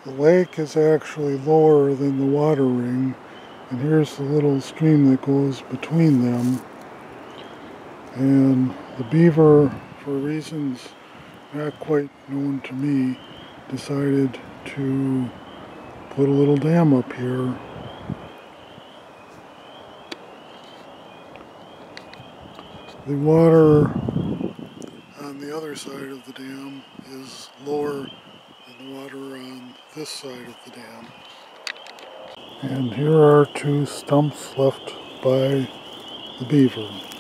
The lake is actually lower than the water ring, and here's the little stream that goes between them. And the beaver, for reasons not quite known to me, decided to put a little dam up here. The water on the other side of the dam is lower than the water on this side of the dam. And here are two stumps left by the beaver.